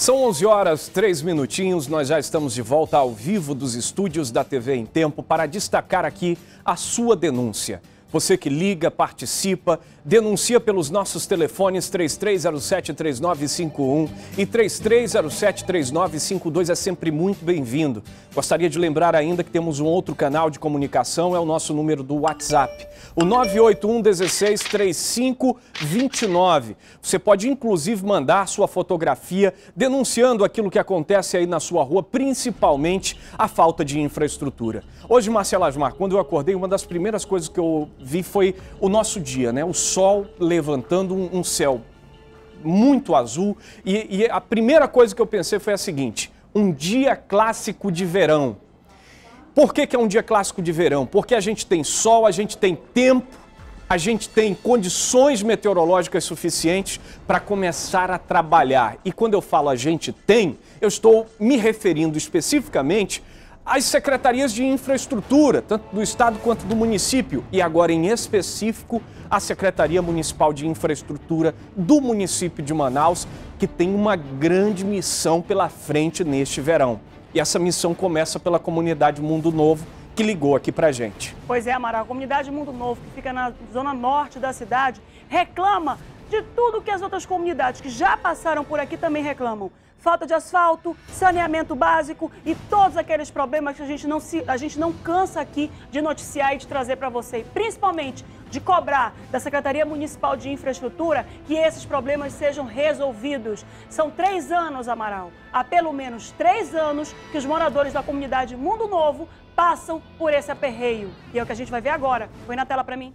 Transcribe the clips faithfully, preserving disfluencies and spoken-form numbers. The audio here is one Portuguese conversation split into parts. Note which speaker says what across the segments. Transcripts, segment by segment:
Speaker 1: São onze horas, três minutinhos, nós já estamos de volta ao vivo dos estúdios da T V em Tempo para destacar aqui a sua denúncia. Você que liga, participa, denuncia pelos nossos telefones três três zero sete, três nove cinco um e três três zero sete, três nove cinco dois, é sempre muito bem-vindo. Gostaria de lembrar ainda que temos um outro canal de comunicação, é o nosso número do WhatsApp, o nove oito um, um seis, três cinco dois nove. Você pode inclusive mandar sua fotografia denunciando aquilo que acontece aí na sua rua, principalmente a falta de infraestrutura. Hoje, Marcela Asmar, quando eu acordei, uma das primeiras coisas que eu vi foi o nosso dia, né? O sol levantando um, um céu muito azul e, e a primeira coisa que eu pensei foi a seguinte: um dia clássico de verão. Por que que é um dia clássico de verão? Porque a gente tem sol, a gente tem tempo, a gente tem condições meteorológicas suficientes para começar a trabalhar. E quando eu falo a gente tem, eu estou me referindo especificamente às secretarias de infraestrutura, tanto do estado quanto do município, e agora em específico a Secretaria Municipal de Infraestrutura do município de Manaus, que tem uma grande missão pela frente neste verão. E essa missão começa pela comunidade Mundo Novo, que ligou aqui pra gente.
Speaker 2: Pois é, Amaral, a comunidade Mundo Novo, que fica na zona norte da cidade, reclama de tudo que as outras comunidades que já passaram por aqui também reclamam. Falta de asfalto, saneamento básico e todos aqueles problemas que a gente não, se, a gente não cansa aqui de noticiar e de trazer para você. E principalmente de cobrar da Secretaria Municipal de Infraestrutura que esses problemas sejam resolvidos. São três anos, Amaral, há pelo menos três anos que os moradores da comunidade Mundo Novo passam por esse aperreio. E é o que a gente vai ver agora. Põe na tela para mim.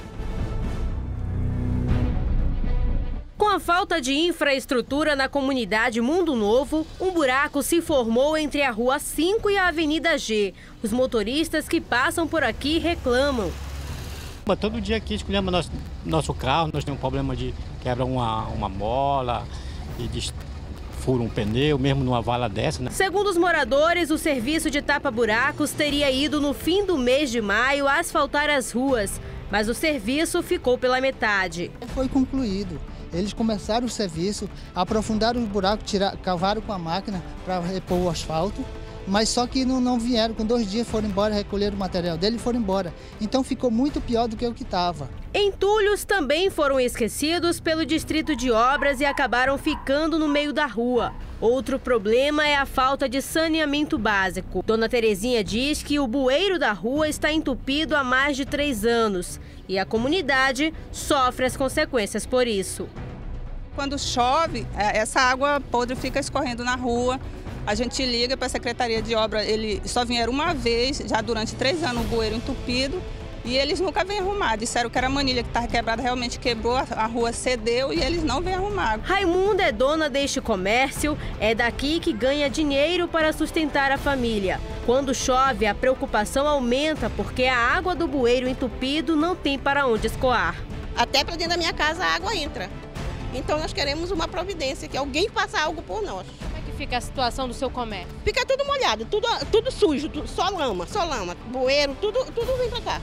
Speaker 3: Com a falta de infraestrutura na comunidade Mundo Novo, um buraco se formou entre a Rua cinco e a Avenida G. Os motoristas que passam por aqui reclamam.
Speaker 4: Todo dia aqui escolhemos nosso, nosso carro, nós temos um problema de quebra uma, uma mola e de fura um pneu, mesmo numa vala dessa, né?
Speaker 3: Segundo os moradores, o serviço de tapa-buracos teria ido no fim do mês de maio a asfaltar as ruas, mas o serviço ficou pela metade.
Speaker 5: Foi concluído. Eles começaram o serviço, aprofundaram os buracos, tiraram, cavaram com a máquina para repor o asfalto, mas só que não, não vieram, com dois dias foram embora, recolheram o material dele e foram embora. Então ficou muito pior do que o que estava.
Speaker 3: Entulhos também foram esquecidos pelo Distrito de Obras e acabaram ficando no meio da rua. Outro problema é a falta de saneamento básico. Dona Terezinha diz que o bueiro da rua está entupido há mais de três anos e a comunidade sofre as consequências por isso.
Speaker 6: Quando chove, essa água podre fica escorrendo na rua. A gente liga para a Secretaria de Obras, eles só vieram uma vez, já durante três anos o bueiro entupido, e eles nunca vêm arrumar. Disseram que era a manilha que estava quebrada, realmente quebrou, a rua cedeu e eles não vêm arrumar.
Speaker 3: Raimunda é dona deste comércio, é daqui que ganha dinheiro para sustentar a família. Quando chove, a preocupação aumenta porque a água do bueiro entupido não tem para onde escoar.
Speaker 7: Até para dentro da minha casa a água entra. Então nós queremos uma providência, que alguém faça algo por nós.
Speaker 8: Como é que fica a situação do seu comércio?
Speaker 7: Fica tudo molhado, tudo, tudo sujo, tudo, só lama, só lama, bueiro, tudo, tudo vem pra cá.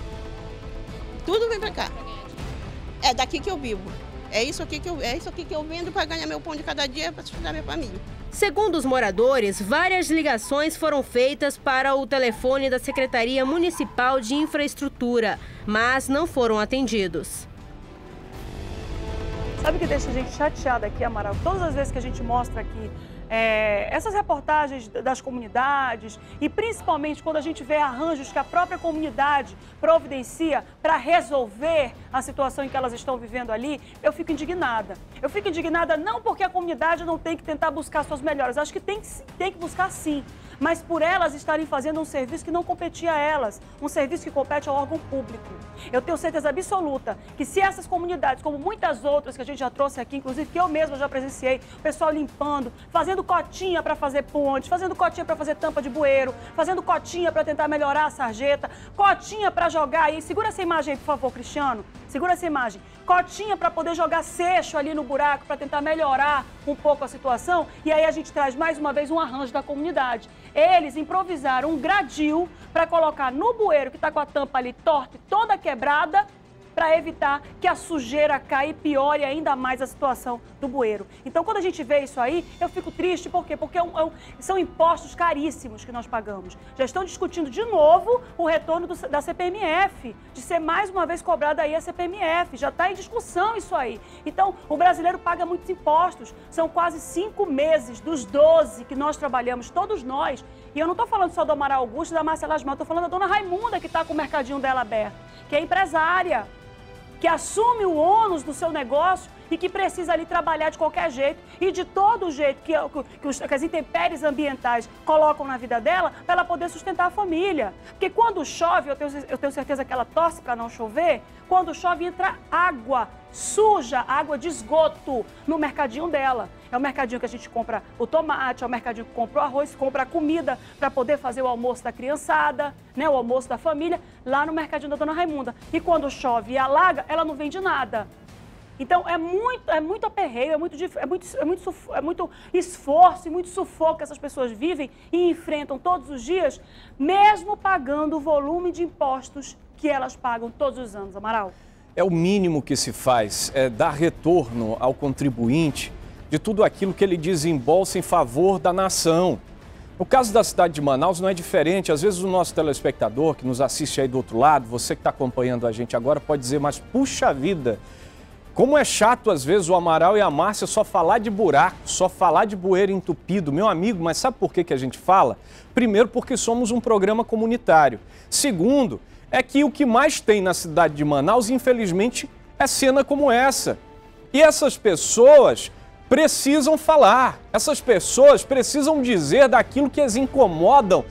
Speaker 7: Tudo vem pra cá. É daqui que eu vivo. É isso aqui que eu, é isso aqui que eu vendo para ganhar meu pão de cada dia, para sustentar minha família.
Speaker 3: Segundo os moradores, várias ligações foram feitas para o telefone da Secretaria Municipal de Infraestrutura, mas não foram atendidos.
Speaker 2: Sabe o que deixa a gente chateada aqui, Amaral? Todas as vezes que a gente mostra aqui é, essas reportagens das comunidades e principalmente quando a gente vê arranjos que a própria comunidade providencia para resolver a situação em que elas estão vivendo ali, eu fico indignada. Eu fico indignada não porque a comunidade não tem que tentar buscar suas melhoras, acho que tem que, tem que buscar sim, mas por elas estarem fazendo um serviço que não competia a elas, um serviço que compete ao órgão público. Eu tenho certeza absoluta que se essas comunidades, como muitas outras que a gente já trouxe aqui, inclusive que eu mesma já presenciei, o pessoal limpando, fazendo cotinha para fazer ponte, fazendo cotinha para fazer tampa de bueiro, fazendo cotinha para tentar melhorar a sarjeta, cotinha para jogar aí, segura essa imagem aí, por favor, Cristiano, segura essa imagem, cotinha para poder jogar seixo ali no buraco, para tentar melhorar um pouco a situação, e aí a gente traz mais uma vez um arranjo da comunidade. Eles improvisaram um gradil para colocar no bueiro que está com a tampa ali torta e toda quebrada, para evitar que a sujeira caia e piore ainda mais a situação do bueiro. Então, quando a gente vê isso aí, eu fico triste, por quê? Porque é um, é um, são impostos caríssimos que nós pagamos. Já estão discutindo de novo o retorno do, da C P M F, de ser mais uma vez cobrada aí a C P M F, já está em discussão isso aí. Então, o brasileiro paga muitos impostos, são quase cinco meses dos doze que nós trabalhamos, todos nós, e eu não estou falando só do Amaral Augusto e da Márcia Lasmar, estou falando da dona Raimunda, que está com o mercadinho dela aberto, que é empresária, que assume o ônus do seu negócio e que precisa ali trabalhar de qualquer jeito e de todo jeito que, que, os, que as intempéries ambientais colocam na vida dela para ela poder sustentar a família. Porque quando chove, eu tenho, eu tenho certeza que ela torce para não chover, quando chove entra água suja, água de esgoto no mercadinho dela. É o mercadinho que a gente compra o tomate, é o mercadinho que compra o arroz, compra a comida para poder fazer o almoço da criançada, né, o almoço da família, lá no mercadinho da dona Raimunda. E quando chove e alaga, ela não vende nada. Então, é muito, é muito aperreio, é muito, é, muito, é, muito, é muito esforço e muito sufoco que essas pessoas vivem e enfrentam todos os dias, mesmo pagando o volume de impostos que elas pagam todos os anos, Amaral.
Speaker 1: É o mínimo que se faz, é dar retorno ao contribuinte de tudo aquilo que ele desembolsa em favor da nação. No caso da cidade de Manaus não é diferente. Às vezes o nosso telespectador que nos assiste aí do outro lado, você que está acompanhando a gente agora, pode dizer, mas puxa vida, como é chato às vezes o Amaral e a Márcia só falar de buraco, só falar de bueiro entupido. Meu amigo, mas sabe por que que a gente fala? Primeiro, porque somos um programa comunitário. Segundo, é que o que mais tem na cidade de Manaus, infelizmente, é cena como essa. E essas pessoas precisam falar, essas pessoas precisam dizer daquilo que as incomodam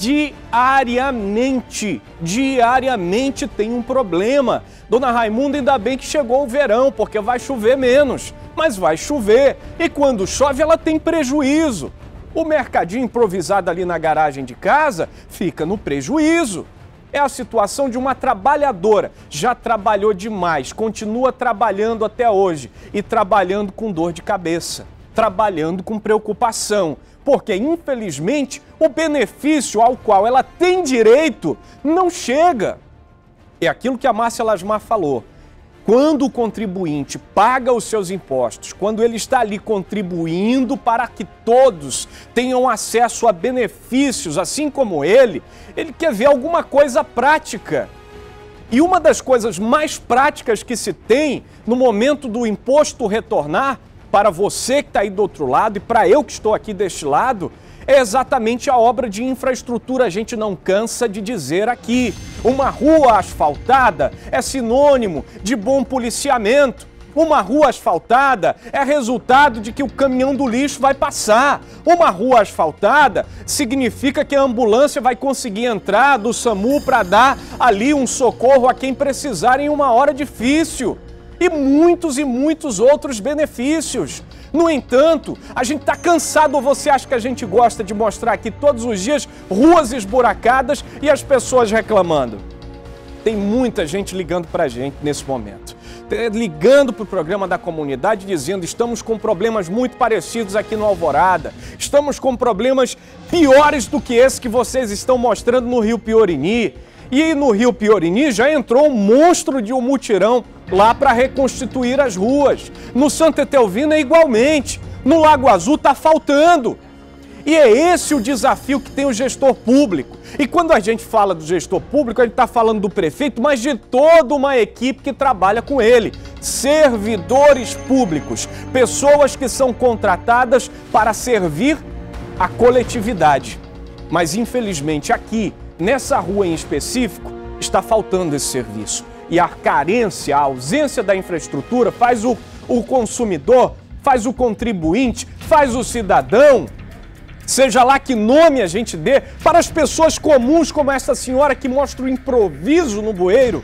Speaker 1: diariamente. Diariamente tem um problema. Dona Raimunda, ainda bem que chegou o verão, porque vai chover menos, mas vai chover. E quando chove, ela tem prejuízo. O mercadinho improvisado ali na garagem de casa fica no prejuízo. É a situação de uma trabalhadora. Já trabalhou demais, continua trabalhando até hoje e trabalhando com dor de cabeça, trabalhando com preocupação, porque infelizmente o benefício ao qual ela tem direito não chega. É aquilo que a Márcia Lasmar falou. Quando o contribuinte paga os seus impostos, quando ele está ali contribuindo para que todos tenham acesso a benefícios, assim como ele, ele quer ver alguma coisa prática. E uma das coisas mais práticas que se tem no momento do imposto retornar, para você que está aí do outro lado e para eu que estou aqui deste lado, é exatamente a obra de infraestrutura. A gente não cansa de dizer aqui. Uma rua asfaltada é sinônimo de bom policiamento. Uma rua asfaltada é resultado de que o caminhão do lixo vai passar. Uma rua asfaltada significa que a ambulância vai conseguir entrar do SAMU para dar ali um socorro a quem precisar em uma hora difícil. E muitos e muitos outros benefícios. No entanto, a gente está cansado, ou você acha que a gente gosta de mostrar aqui todos os dias ruas esburacadas e as pessoas reclamando? Tem muita gente ligando para a gente nesse momento. Ligando para o programa da comunidade dizendo: estamos com problemas muito parecidos aqui no Alvorada, estamos com problemas piores do que esse que vocês estão mostrando no Rio Piorini. E no Rio Piorini já entrou um monstro de um mutirão lá para reconstituir as ruas. No Santa Etelvina é igualmente. No Lago Azul está faltando. E é esse o desafio que tem o gestor público. E quando a gente fala do gestor público, a gente está falando do prefeito, mas de toda uma equipe que trabalha com ele. Servidores públicos, pessoas que são contratadas para servir a coletividade. Mas infelizmente aqui, nessa rua em específico, está faltando esse serviço. E a carência, a ausência da infraestrutura faz o, o consumidor, faz o contribuinte, faz o cidadão, seja lá que nome a gente dê, para as pessoas comuns como essa senhora que mostra o improviso no bueiro,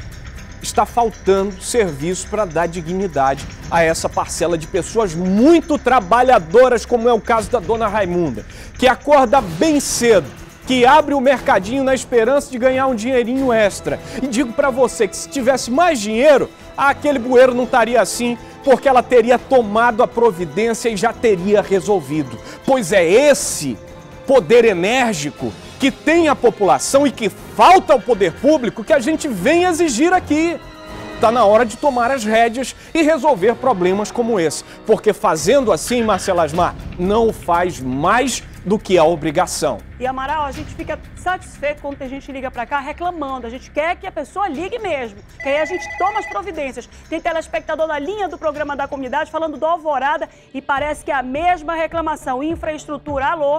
Speaker 1: está faltando serviço para dar dignidade a essa parcela de pessoas muito trabalhadoras, como é o caso da dona Raimunda, que acorda bem cedo, que abre o mercadinho na esperança de ganhar um dinheirinho extra. E digo para você que se tivesse mais dinheiro, aquele bueiro não estaria assim, porque ela teria tomado a providência e já teria resolvido. Pois é esse poder enérgico que tem a população e que falta ao poder público que a gente vem exigir aqui. Está na hora de tomar as rédeas e resolver problemas como esse. Porque fazendo assim, Marcela Asmar, não faz mais do que a obrigação.
Speaker 2: E, Amaral, a gente fica satisfeito quando tem gente que liga para cá reclamando. A gente quer que a pessoa ligue mesmo, que aí a gente toma as providências. Tem telespectador na linha do programa da comunidade falando do Alvorada e parece que é a mesma reclamação. Infraestrutura, alô?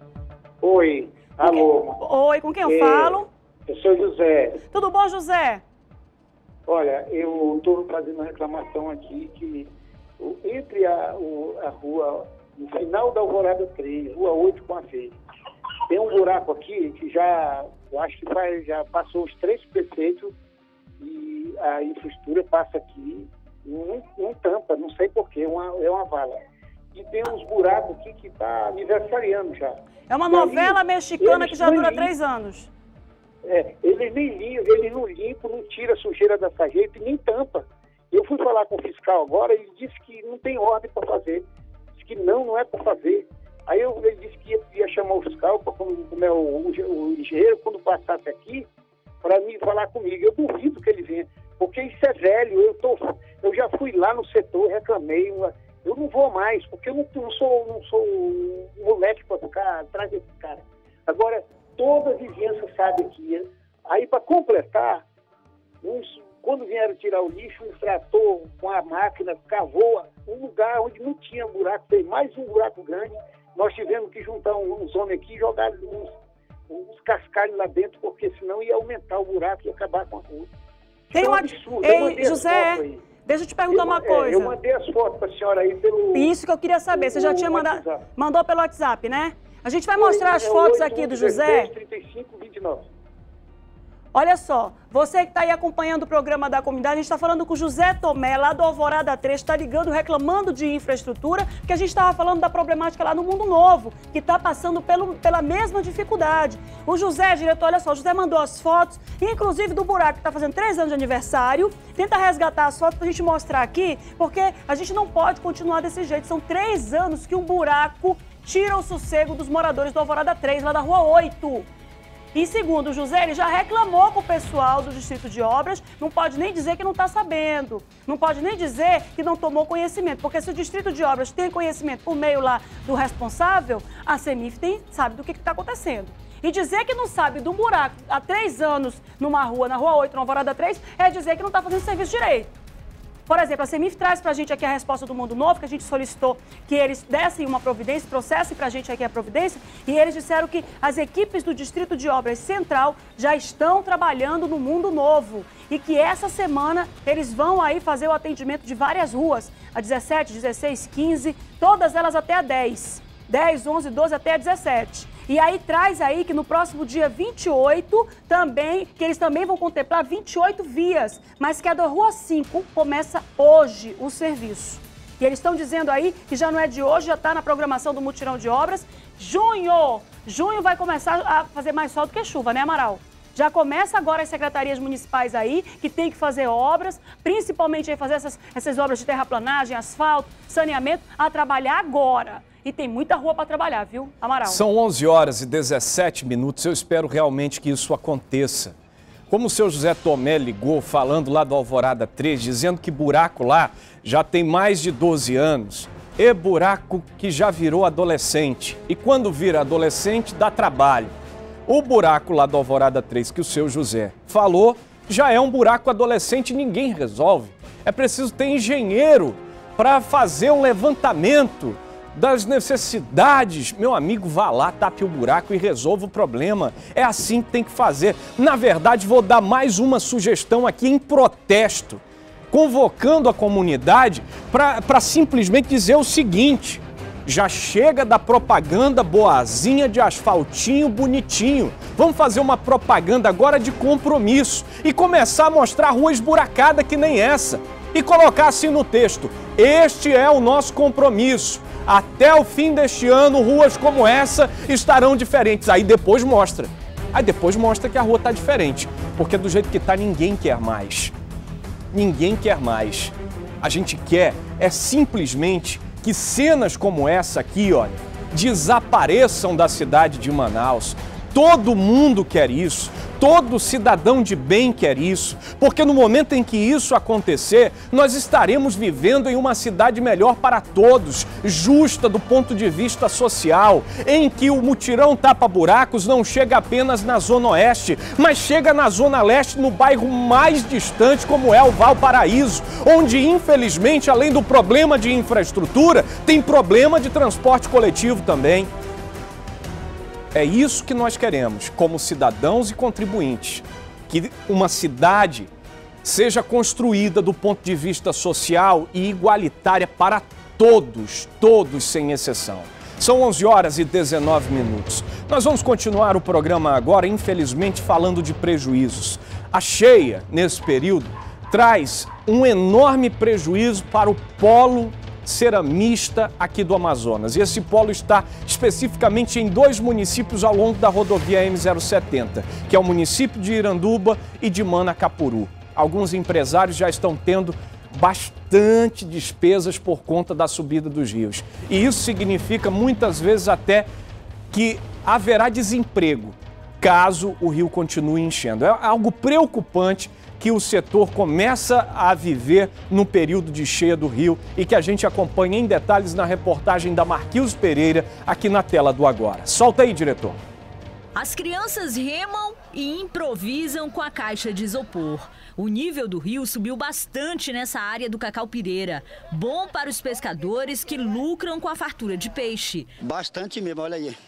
Speaker 9: Oi, alô.
Speaker 2: Oi, com quem eu
Speaker 9: é,
Speaker 2: falo?
Speaker 9: Eu sou José.
Speaker 2: Tudo bom, José?
Speaker 9: Olha, eu estou fazendo uma reclamação aqui que entre a, o, a rua, no final da Alvorada três, rua oito com a Feira, tem um buraco aqui que já, eu acho que faz, já passou os três prefeitos e a infraestrutura passa aqui, não, não tampa, não sei porquê, é uma, é uma vala. E tem uns buracos aqui que está aniversariando já.
Speaker 2: É uma
Speaker 9: e
Speaker 2: novela
Speaker 9: ali,
Speaker 2: mexicana que já dura
Speaker 9: nem,
Speaker 2: três anos.
Speaker 9: É, eles nem limpam, eles não limpam, não tiram a sujeira da sarjeta e nem tampa. Eu fui falar com o fiscal agora e ele disse que não tem ordem para fazer. Disse que não, não é para fazer. Aí eu, ele disse que ia, ia chamar o fiscal, pra, como, como é o, o, o engenheiro, quando passasse aqui, para me falar comigo. Eu duvido que ele venha, porque isso é velho. Eu, tô, eu já fui lá no setor, reclamei. Eu não vou mais, porque eu não, não sou, não sou um moleque para ficar atrás desse cara. Agora, toda a vizinhança sabe que... Aí, para completar, uns, quando vieram tirar o lixo, um trator com a máquina cavou um lugar onde não tinha buraco, tem mais um buraco grande. Nós tivemos que juntar uns homens aqui e jogar uns, uns cascalhos lá dentro, porque senão ia aumentar o buraco e acabar com a rua.
Speaker 2: Tem
Speaker 9: é um
Speaker 2: uma...
Speaker 9: absurdo.
Speaker 2: Ei, José, deixa eu te perguntar
Speaker 9: eu,
Speaker 2: uma coisa.
Speaker 9: É, eu mandei as fotos para a senhora aí pelo...
Speaker 2: Isso que eu queria saber. Você já tinha mandado... Mandou pelo WhatsApp, né? A gente vai mostrar as
Speaker 9: é
Speaker 2: fotos aqui do José.
Speaker 9: trinta e cinco, vinte e nove.
Speaker 2: Olha só, você que está aí acompanhando o programa da comunidade, a gente está falando com o José Tomé, lá do Alvorada três, está ligando, reclamando de infraestrutura, porque a gente estava falando da problemática lá no Mundo Novo, que está passando pelo, pela mesma dificuldade. O José, diretor, olha só, o José mandou as fotos, inclusive do buraco que está fazendo três anos de aniversário. Tenta resgatar as fotos para a gente mostrar aqui, porque a gente não pode continuar desse jeito. São três anos que um buraco tira o sossego dos moradores do Alvorada três, lá da Rua oito. E segundo o José, ele já reclamou com o pessoal do Distrito de Obras, não pode nem dizer que não está sabendo, não pode nem dizer que não tomou conhecimento, porque se o Distrito de Obras tem conhecimento por meio lá do responsável, a CEMIF tem, sabe do que está acontecendo. E dizer que não sabe de um buraco há três anos numa rua, na Rua oito, na Alvorada três, é dizer que não está fazendo serviço direito. Por exemplo, a CEMIF traz para a gente aqui a resposta do Mundo Novo, que a gente solicitou que eles dessem uma providência, trouxessem para a gente aqui a providência, e eles disseram que as equipes do Distrito de Obras Central já estão trabalhando no Mundo Novo e que essa semana eles vão aí fazer o atendimento de várias ruas, a dezessete, dezesseis, quinze, todas elas até a dez, dez, onze, doze até a dezessete. E aí traz aí que no próximo dia vinte e oito também, que eles também vão contemplar vinte e oito vias, mas que a da Rua cinco começa hoje o serviço. E eles estão dizendo aí que já não é de hoje, já está na programação do mutirão de obras. Junho, junho vai começar a fazer mais sol do que chuva, né, Amaral? Já começa agora as secretarias municipais aí, que tem que fazer obras, principalmente aí fazer essas, essas obras de terraplanagem, asfalto, saneamento, a trabalhar agora. E tem muita rua para trabalhar, viu, Amaral?
Speaker 1: São onze horas e dezessete minutos. Eu espero realmente que isso aconteça. Como o seu José Tomé ligou falando lá do Alvorada três, dizendo que buraco lá já tem mais de doze anos. É buraco que já virou adolescente. E quando vira adolescente, dá trabalho. O buraco lá do Alvorada três que o seu José falou já é um buraco adolescente e ninguém resolve. É preciso ter engenheiro para fazer um levantamento das necessidades. Meu amigo, vá lá, tape o buraco e resolva o problema. É assim que tem que fazer. Na verdade, vou dar mais uma sugestão aqui em protesto, convocando a comunidade para simplesmente dizer o seguinte: já chega da propaganda boazinha de asfaltinho bonitinho. Vamos fazer uma propaganda agora de compromisso e começar a mostrar rua esburacada que nem essa. E colocar assim no texto: este é o nosso compromisso. Até o fim deste ano, ruas como essa estarão diferentes. Aí depois mostra. Aí depois mostra que a rua está diferente. Porque do jeito que está, ninguém quer mais. Ninguém quer mais. A gente quer é simplesmente que cenas como essa aqui, olha, desapareçam da cidade de Manaus. Todo mundo quer isso, todo cidadão de bem quer isso, porque no momento em que isso acontecer, nós estaremos vivendo em uma cidade melhor para todos, justa do ponto de vista social, em que o mutirão tapa-buracos não chega apenas na Zona Oeste, mas chega na Zona Leste, no bairro mais distante, como é o Valparaíso, onde, infelizmente, além do problema de infraestrutura, tem problema de transporte coletivo também. É isso que nós queremos, como cidadãos e contribuintes, que uma cidade seja construída do ponto de vista social e igualitária para todos, todos sem exceção. São onze horas e dezenove minutos. Nós vamos continuar o programa agora, infelizmente, falando de prejuízos. A cheia, nesse período, traz um enorme prejuízo para o polo ceramista aqui do Amazonas. E esse polo está especificamente em dois municípios ao longo da rodovia M zero setenta, que é o município de Iranduba e de Manacapuru. Alguns empresários já estão tendo bastante despesas por conta da subida dos rios. E isso significa muitas vezes até que haverá desemprego caso o rio continue enchendo. É algo preocupante que o setor começa a viver no período de cheia do rio e que a gente acompanha em detalhes na reportagem da Marquilhos Pereira aqui na tela do Agora. Solta aí, diretor.
Speaker 10: As crianças remam e improvisam com a caixa de isopor. O nível do rio subiu bastante nessa área do Cacau-Pireira. Bom para os pescadores que lucram com a fartura de peixe.
Speaker 11: Bastante mesmo, olha aí.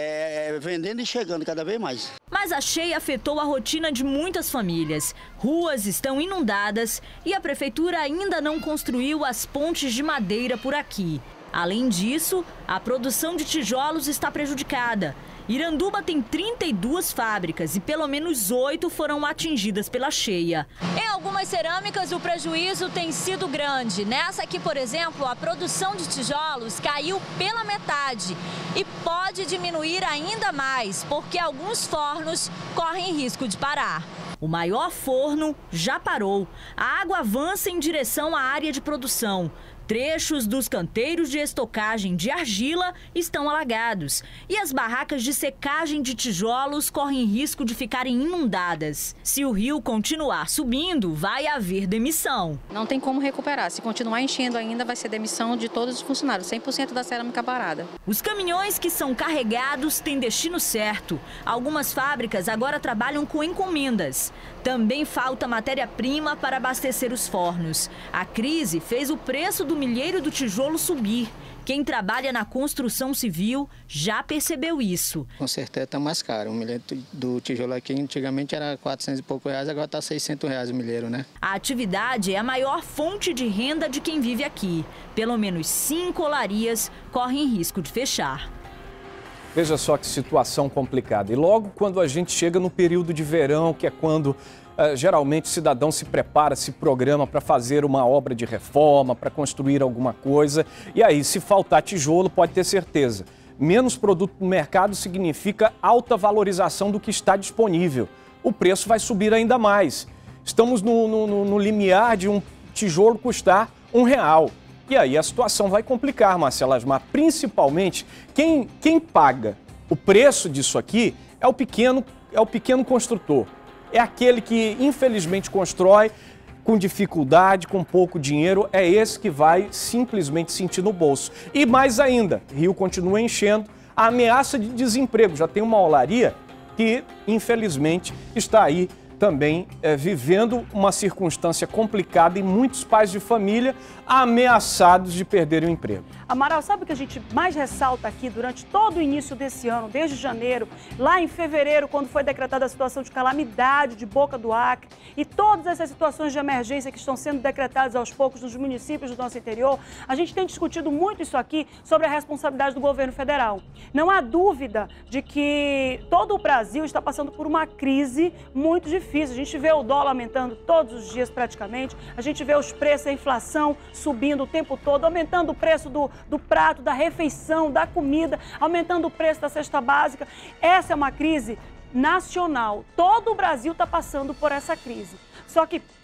Speaker 11: É, vendendo e chegando cada vez mais.
Speaker 10: Mas a cheia afetou a rotina de muitas famílias. Ruas estão inundadas e a prefeitura ainda não construiu as pontes de madeira por aqui. Além disso, a produção de tijolos está prejudicada. Iranduba tem trinta e duas fábricas e pelo menos oito foram atingidas pela cheia.
Speaker 12: Em algumas cerâmicas, o prejuízo tem sido grande. Nessa aqui, por exemplo, a produção de tijolos caiu pela metade e pode diminuir ainda mais, porque alguns fornos correm risco de parar.
Speaker 10: O maior forno já parou. A água avança em direção à área de produção. Trechos dos canteiros de estocagem de argila estão alagados e as barracas de secagem de tijolos correm risco de ficarem inundadas. Se o rio continuar subindo, vai haver demissão.
Speaker 13: Não tem como recuperar. Se continuar enchendo ainda, vai ser demissão de todos os funcionários, cem por cento da cerâmica parada.
Speaker 10: Os caminhões que são carregados têm destino certo. Algumas fábricas agora trabalham com encomendas. Também falta matéria-prima para abastecer os fornos. A crise fez o preço do milheiro do tijolo subir. Quem trabalha na construção civil já percebeu isso.
Speaker 11: Com certeza está mais caro. O milheiro do tijolo aqui antigamente era quatrocentos e pouco reais, agora está seiscentos reais o milheiro, né?
Speaker 10: A atividade é a maior fonte de renda de quem vive aqui. Pelo menos cinco olarias correm risco de fechar.
Speaker 1: Veja só que situação complicada. E logo quando a gente chega no período de verão, que é quando uh, geralmente o cidadão se prepara, se programa para fazer uma obra de reforma, para construir alguma coisa. E aí, se faltar tijolo, pode ter certeza. Menos produto no mercado significa alta valorização do que está disponível. O preço vai subir ainda mais. Estamos no, no, no limiar de um tijolo custar um real. E aí a situação vai complicar, Marcela Asmar. Principalmente, quem, quem paga o preço disso aqui é o pequeno, é o pequeno construtor. É aquele que, infelizmente, constrói com dificuldade, com pouco dinheiro. É esse que vai simplesmente sentir no bolso. E mais ainda, Rio continua enchendo, a ameaça de desemprego. Já tem uma olaria que, infelizmente, está aí também é, vivendo uma circunstância complicada e muitos pais de família ameaçados de perderem o emprego.
Speaker 2: Amaral, sabe o que a gente mais ressalta aqui durante todo o início desse ano, desde janeiro, lá em fevereiro, quando foi decretada a situação de calamidade de Boca do Acre e todas essas situações de emergência que estão sendo decretadas aos poucos nos municípios do nosso interior, a gente tem discutido muito isso aqui sobre a responsabilidade do governo federal. Não há dúvida de que todo o Brasil está passando por uma crise muito difícil. A gente vê o dólar aumentando todos os dias praticamente, a gente vê os preços, a inflação subindo o tempo todo, aumentando o preço do, do prato, da refeição, da comida, aumentando o preço da cesta básica. Essa é uma crise nacional. Todo o Brasil está passando por essa crise. Só que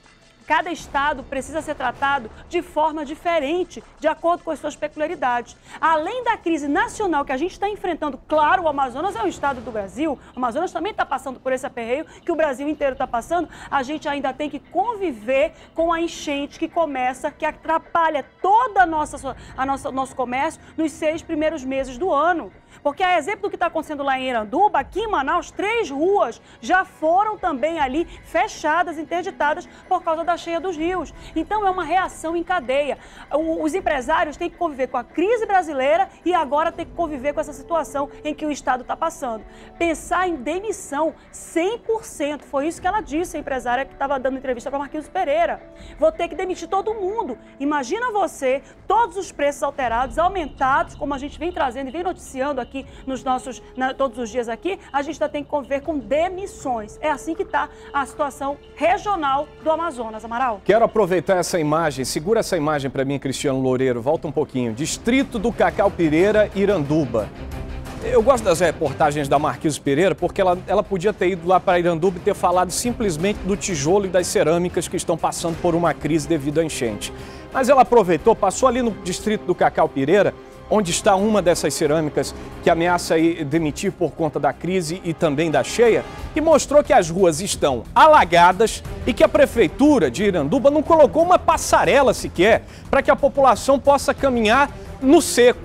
Speaker 2: Cada estado precisa ser tratado de forma diferente, de acordo com as suas peculiaridades. Além da crise nacional que a gente está enfrentando, claro, o Amazonas é um estado do Brasil, o Amazonas também está passando por esse aperreio que o Brasil inteiro está passando, a gente ainda tem que conviver com a enchente que começa, que atrapalha toda a nossa, a nossa, nosso comércio nos seis primeiros meses do ano. Porque, a exemplo do que está acontecendo lá em Iranduba, aqui em Manaus, três ruas já foram também ali fechadas, interditadas por causa da cheia dos rios. Então, é uma reação em cadeia. Os empresários têm que conviver com a crise brasileira e agora têm que conviver com essa situação em que o Estado está passando. Pensar em demissão cem por cento, foi isso que ela disse, a empresária que estava dando entrevista para Marquinhos Pereira. Vou ter que demitir todo mundo. Imagina você, todos os preços alterados, aumentados, como a gente vem trazendo e vem noticiando aqui nos nossos, na, todos os dias aqui, a gente ainda tem que conviver com demissões. É assim que está a situação regional do Amazonas, Amaral.
Speaker 1: Quero aproveitar essa imagem, segura essa imagem para mim, Cristiano Loureiro, volta um pouquinho. Distrito do Cacau Pireira, Iranduba. Eu gosto das reportagens da Marquinhos Pereira porque ela, ela podia ter ido lá para Iranduba e ter falado simplesmente do tijolo e das cerâmicas que estão passando por uma crise devido à enchente. Mas ela aproveitou, passou ali no distrito do Cacau Pireira, onde está uma dessas cerâmicas que ameaça aí demitir por conta da crise e também da cheia, e mostrou que as ruas estão alagadas e que a prefeitura de Iranduba não colocou uma passarela sequer para que a população possa caminhar no seco.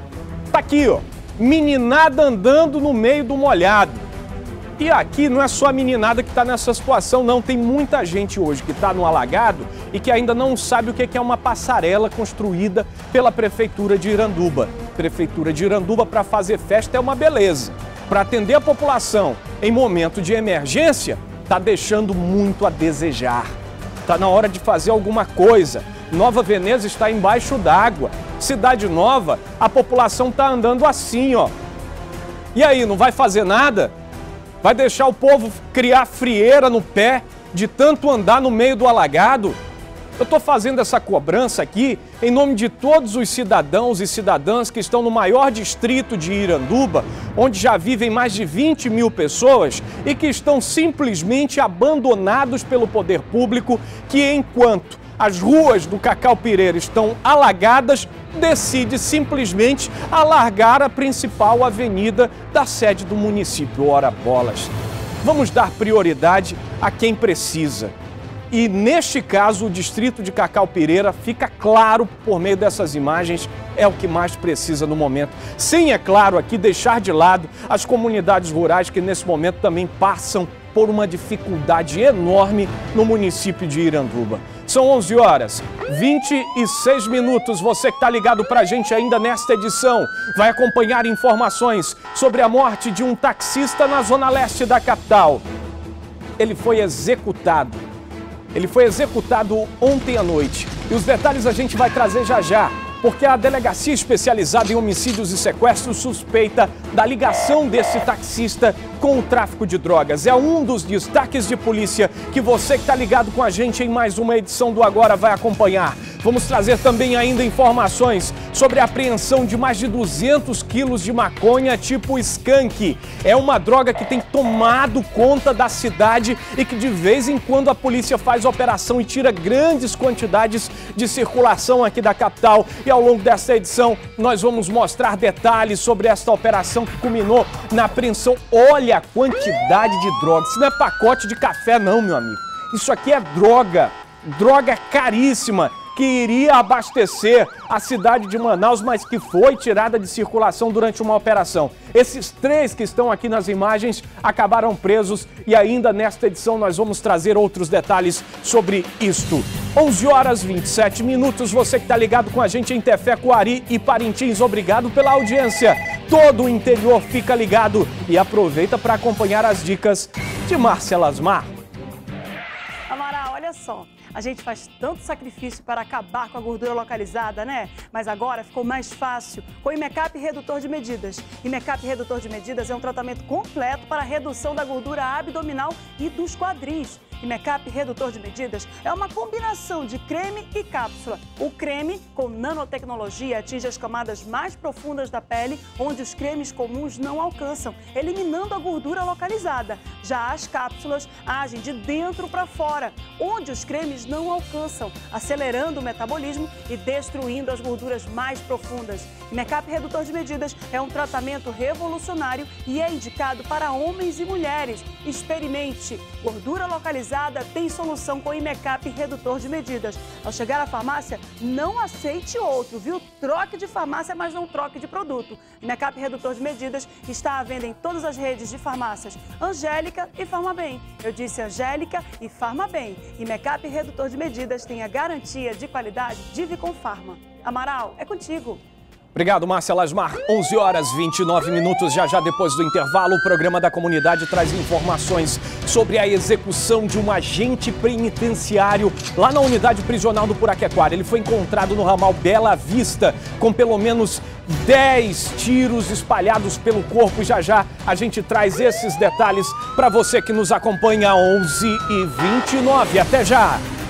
Speaker 1: Tá aqui, ó, meninada andando no meio do molhado. E aqui não é só a meninada que está nessa situação, não. Tem muita gente hoje que está no alagado e que ainda não sabe o que é uma passarela construída pela Prefeitura de Iranduba. Prefeitura de Iranduba, para fazer festa, é uma beleza. Para atender a população em momento de emergência, está deixando muito a desejar. Está na hora de fazer alguma coisa. Nova Veneza está embaixo d'água. Cidade Nova, a população está andando assim, ó. E aí, não vai fazer nada? Vai deixar o povo criar frieira no pé de tanto andar no meio do alagado? Eu estou fazendo essa cobrança aqui em nome de todos os cidadãos e cidadãs que estão no maior distrito de Iranduba, onde já vivem mais de vinte mil pessoas e que estão simplesmente abandonados pelo poder público, que enquanto as ruas do Cacau Pireira estão alagadas, decide simplesmente alargar a principal avenida da sede do município. Ora bolas! Vamos dar prioridade a quem precisa. E neste caso, o distrito de Cacau Pireira fica claro por meio dessas imagens, é o que mais precisa no momento. Sem, é claro, aqui deixar de lado as comunidades rurais que nesse momento também passam por uma dificuldade enorme no município de Iranduba. São onze horas, vinte e seis minutos. Você que está ligado para a gente ainda nesta edição vai acompanhar informações sobre a morte de um taxista na zona leste da capital. Ele foi executado. Ele foi executado ontem à noite. E os detalhes a gente vai trazer já já, porque a Delegacia Especializada em Homicídios e Sequestros suspeita da ligação desse taxista com o tráfico de drogas. É um dos destaques de polícia que você que está ligado com a gente em mais uma edição do Agora vai acompanhar. Vamos trazer também ainda informações sobre a apreensão de mais de duzentos quilos de maconha tipo skunk. É uma droga que tem tomado conta da cidade e que de vez em quando a polícia faz operação e tira grandes quantidades de circulação aqui da capital. E ao longo desta edição nós vamos mostrar detalhes sobre esta operação que culminou na apreensão. Olha a quantidade de droga. Isso não é pacote de café não, meu amigo. Isso aqui é droga. Droga caríssima, que iria abastecer a cidade de Manaus, mas que foi tirada de circulação durante uma operação. Esses três que estão aqui nas imagens acabaram presos e ainda nesta edição nós vamos trazer outros detalhes sobre isto. onze horas e vinte e sete minutos, você que está ligado com a gente em Tefé, Coari e Parintins, obrigado pela audiência. Todo o interior fica ligado e aproveita para acompanhar as dicas de Márcia Lasmar.
Speaker 2: Amaral, olha só. A gente faz tanto sacrifício para acabar com a gordura localizada, né? Mas agora ficou mais fácil com o Imecap Redutor de Medidas. Imecap Redutor de Medidas é um tratamento completo para a redução da gordura abdominal e dos quadris. Imecap Redutor de Medidas é uma combinação de creme e cápsula. O creme, com nanotecnologia, atinge as camadas mais profundas da pele, onde os cremes comuns não alcançam, eliminando a gordura localizada. Já as cápsulas agem de dentro para fora, onde os cremes não alcançam, acelerando o metabolismo e destruindo as gorduras mais profundas. Imecap Redutor de Medidas é um tratamento revolucionário e é indicado para homens e mulheres. Experimente. Gordura localizada tem solução com Imecap Redutor de Medidas. Ao chegar à farmácia, não aceite outro, viu? Troque de farmácia, mas não troque de produto. Imecap Redutor de Medidas está à venda em todas as redes de farmácias Angélica e Farmabem. Eu disse Angélica e Farmabem. Imecap Redutor de Medidas tem a garantia de qualidade de Viconfarma. Amaral, é contigo.
Speaker 1: Obrigado, Márcia Lasmar. onze horas e vinte e nove minutos, já já depois do intervalo, o programa da comunidade traz informações sobre a execução de um agente penitenciário lá na unidade prisional do Puraquequara. Ele foi encontrado no ramal Bela Vista com pelo menos dez tiros espalhados pelo corpo e já já a gente traz esses detalhes para você que nos acompanha. Onze e vinte e nove. Até já!